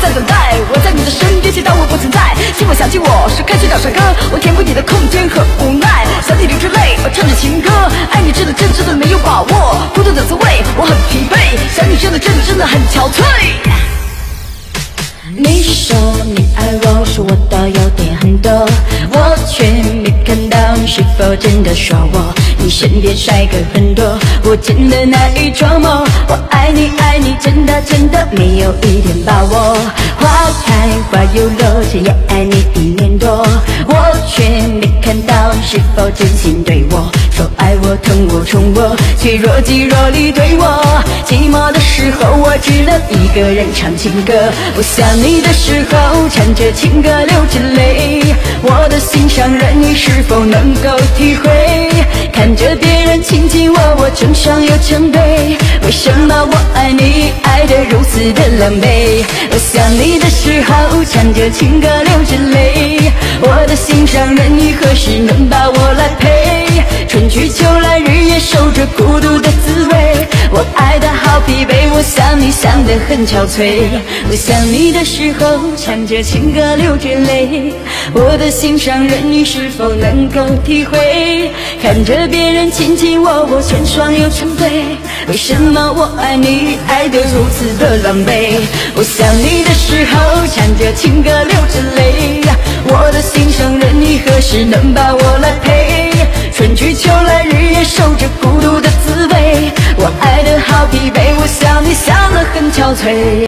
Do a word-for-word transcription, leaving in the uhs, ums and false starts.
在等待，我在你的身边，却当我不存在。是否想起我是开始找帅哥，我填补你的空间和无奈。想你流着泪，我唱着情歌，爱你真的真真的没有把握，孤独的滋味我很疲惫，想你真的真的真的很憔悴。你说你爱我，说我的优点很多，我却没看到你是否真的说我你身边帅哥很多，我真的难以琢磨。我爱你爱你，真的真的没有一点把握。花开花又落，这也爱你一年多，我却没看到你是否真心对我说爱我疼我宠我，却若即若离对我。寂寞的时候，我只能一个人唱情歌。我想你的时候，唱着情歌流着泪，我的心上人你是否能够体会？看着别人亲近我，我成双又成对，为什么我爱你爱得如此的狼狈？我想你的时候，唱着情歌流着泪，我的心上人你何时能把我来陪？春去秋来，日夜守着孤独的滋味，我爱得好疲惫，我想你想得很憔悴。我想你的时候，唱着情歌流着泪，我的心上人你是否能够体会？看着别人亲近我，我成双又成对，为什么我爱你爱得如此的狼狈？我想你的时候，唱着情歌流着泪，我的心上人你何时能把我来陪？春去秋来，日夜守着孤独的滋味，我爱得好疲惫，我想你想得很憔悴。